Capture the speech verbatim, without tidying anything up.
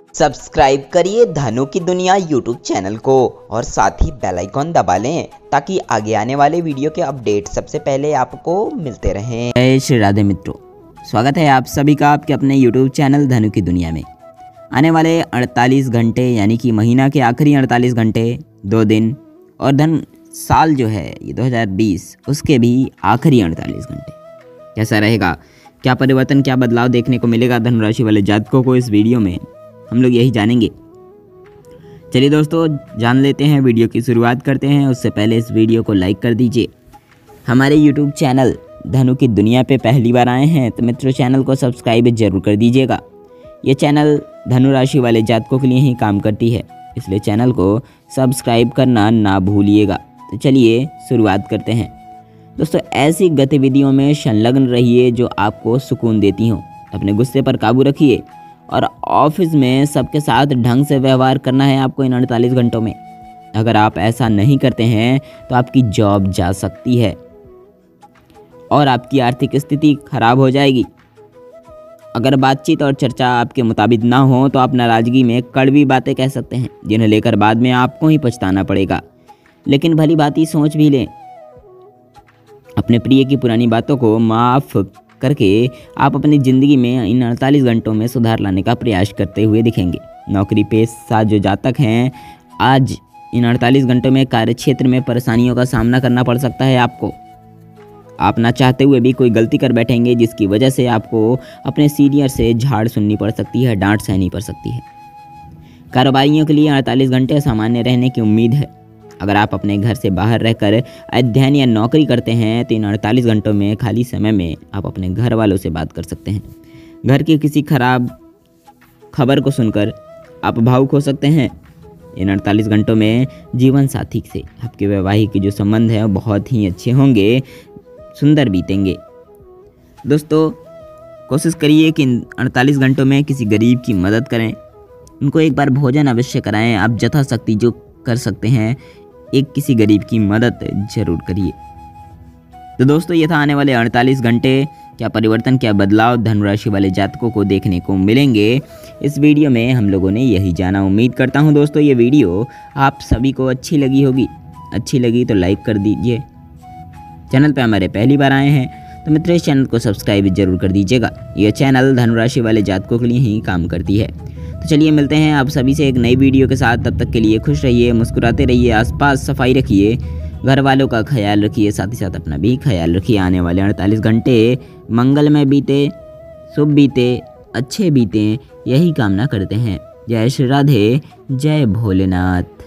Subscribe करिए धनु की दुनिया यूट्यूब चैनल को और साथ ही बेल आइकॉन दबा लें ताकि आगे आने वाले वीडियो के अपडेट सबसे पहले आपको मिलते रहें। जय श्री राधे मित्रों, स्वागत है आप सभी का आपके अपने यूट्यूब चैनल धनु की दुनिया में। आने वाले अड़तालीस घंटे यानी कि महीना के आखिरी अड़तालीस घंटे, दो दिन और धन साल जो है ये दो हज़ार बीस, उसके भी आखिरी अड़तालीस घंटे कैसा रहेगा, क्या परिवर्तन, क्या बदलाव देखने को मिलेगा धनु राशि वाले जातकों को, इस वीडियो में हम लोग यही जानेंगे। चलिए दोस्तों, जान लेते हैं, वीडियो की शुरुआत करते हैं। उससे पहले इस वीडियो को लाइक कर दीजिए। हमारे यूट्यूब चैनल धनु की दुनिया पे पहली बार आए हैं तो मित्रों चैनल को सब्सक्राइब जरूर कर दीजिएगा। ये चैनल धनु राशि वाले जातकों के लिए ही काम करती है, इसलिए चैनल को सब्सक्राइब करना ना भूलिएगा। तो चलिए शुरुआत करते हैं। दोस्तों, ऐसी गतिविधियों में संलग्न रहिए जो आपको सुकून देती हों। अपने गुस्से पर काबू रखिए और ऑफिस में सबके साथ ढंग से व्यवहार करना है आपको इन अड़तालीस घंटों में। अगर आप ऐसा नहीं करते हैं तो आपकी जॉब जा सकती है और आपकी आर्थिक स्थिति खराब हो जाएगी। अगर बातचीत और चर्चा आपके मुताबिक ना हो तो आप नाराज़गी में कड़वी बातें कह सकते हैं, जिन्हें लेकर बाद में आपको ही पछताना पड़ेगा। लेकिन भली भांति सोच भी लें। अपने प्रिय की पुरानी बातों को माफ़ करके आप अपनी ज़िंदगी में इन अड़तालीस घंटों में सुधार लाने का प्रयास करते हुए दिखेंगे। नौकरी पेशा जो जातक हैं, आज इन अड़तालीस घंटों में कार्यक्षेत्र में परेशानियों का सामना करना पड़ सकता है आपको। आप ना चाहते हुए भी कोई गलती कर बैठेंगे जिसकी वजह से आपको अपने सीनियर से झाड़ सुननी पड़ सकती है, डांट सहनी पड़ सकती है। कारोबारियों के लिए अड़तालीस घंटे सामान्य रहने की उम्मीद है। अगर आप अपने घर से बाहर रहकर अध्ययन या नौकरी करते हैं तो इन अड़तालीस घंटों में खाली समय में आप अपने घर वालों से बात कर सकते हैं। घर की किसी खराब खबर को सुनकर आप भावुक हो सकते हैं। इन अड़तालीस घंटों में जीवन साथी से आपके वैवाहिक जो संबंध है वो बहुत ही अच्छे होंगे, सुंदर बीतेंगे। दोस्तों, कोशिश करिए कि इन अड़तालीस घंटों में किसी गरीब की मदद करें, उनको एक बार भोजन अवश्य कराएं। आप यथाशक्ति जो कर सकते हैं एक किसी गरीब की मदद जरूर करिए। तो दोस्तों, ये था आने वाले अड़तालीस घंटे, क्या परिवर्तन, क्या बदलाव धनु राशि वाले जातकों को देखने को मिलेंगे। इस वीडियो में हम लोगों ने यही जाना। उम्मीद करता हूँ दोस्तों ये वीडियो आप सभी को अच्छी लगी होगी। अच्छी लगी तो लाइक कर दीजिए। चैनल पे हमारे पहली बार आए हैं तो मित्रों इस चैनल को सब्सक्राइब जरूर कर दीजिएगा। यह चैनल धनु राशि वाले जातकों के लिए ही काम करती है। तो चलिए मिलते हैं आप सभी से एक नई वीडियो के साथ। तब तक के लिए खुश रहिए, मुस्कुराते रहिए, आसपास सफाई रखिए, घर वालों का ख्याल रखिए, साथ ही साथ अपना भी ख्याल रखिए। आने वाले अड़तालीस घंटे मंगलमय बीते, शुभ बीते, अच्छे बीते, यही कामना करते हैं। जय श्री राधे, जय भोलेनाथ।